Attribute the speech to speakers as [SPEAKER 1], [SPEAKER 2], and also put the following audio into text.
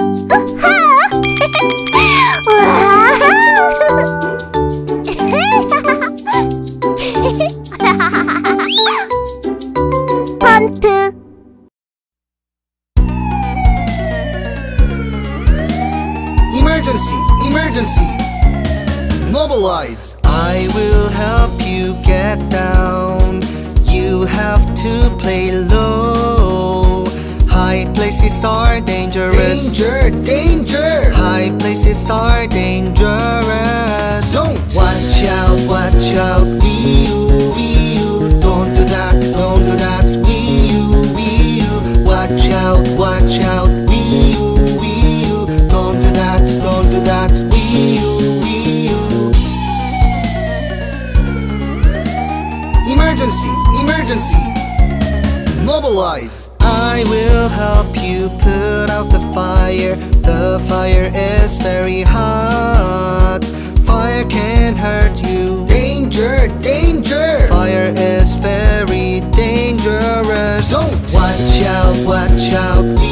[SPEAKER 1] 펀트.
[SPEAKER 2] Emergency, emergency. Mobilize. I will help you get down. You have to play low. High places are dangerous. Danger, danger. High places are dangerous. Don't. Watch out, watch out. Wee you, wee you. Don't do that, don't do that. Wee you, wee you. Watch out, watch out. Wee you, wee you. Don't do that, don't do that. Wee you, wee you. Emergency, emergency. Mobilize. I will help you put out the fire. The fire is very hot. Fire can hurt you. Danger, danger. Fire is very dangerous. Don't. Watch out, watch out.